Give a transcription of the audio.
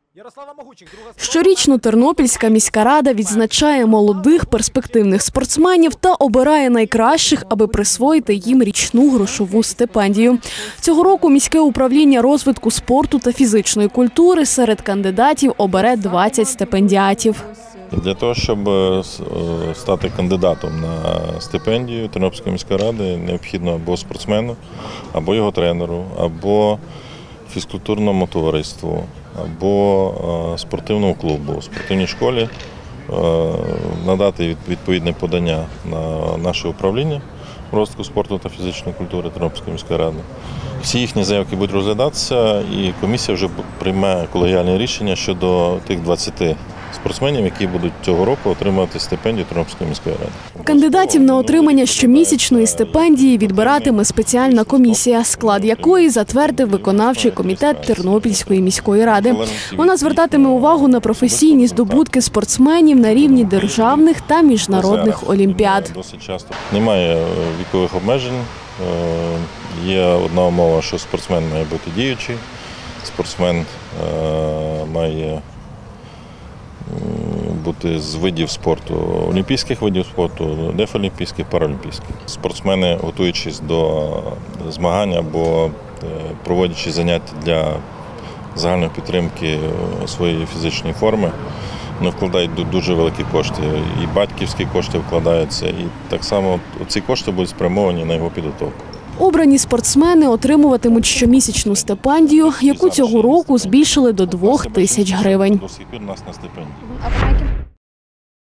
Щорічно Тернопільська міська рада відзначає молодих перспективних спортсменів та обирає найкращих, аби присвоїти їм річну грошову стипендію. Цього року міське управління розвитку спорту та фізичної культури серед кандидатів обере 20 стипендіатів. Для того, щоб стати кандидатом на стипендію Тернопільської міської ради, необхідно або спортсмену, або його тренеру, або фізкультурному товариству, або спортивному клубу, спортивній школі надати відповідне подання на наше управління розвитку спорту та фізичної культури Тернопільської міської ради. Всі їхні заявки будуть розглядатися, і комісія вже прийме колегіальне рішення щодо тих 20 спортсменів, які будуть цього року отримувати стипендію Тернопільської міської ради. Кандидатів на отримання щомісячної стипендії відбиратиме спеціальна комісія, склад якої затвердив виконавчий комітет Тернопільської міської ради. Вона звертатиме увагу на професійні здобутки спортсменів на рівні державних та міжнародних олімпіад. Досить часто немає вікових обмежень. Є одна умова, що спортсмен має бути діючий, спортсмен має бути з видів спорту, олімпійських видів спорту, дефолімпійських, паралімпійських. Спортсмени, готуючись до змагань або проводячи заняття для загальної підтримки своєї фізичної форми, вони вкладають дуже великі кошти. І батьківські кошти вкладаються, і так само ці кошти будуть спрямовані на його підготовку. Обрані спортсмени отримуватимуть щомісячну стипендію, яку цього року збільшили до 2000 гривень. До сих пір у нас на стипендії.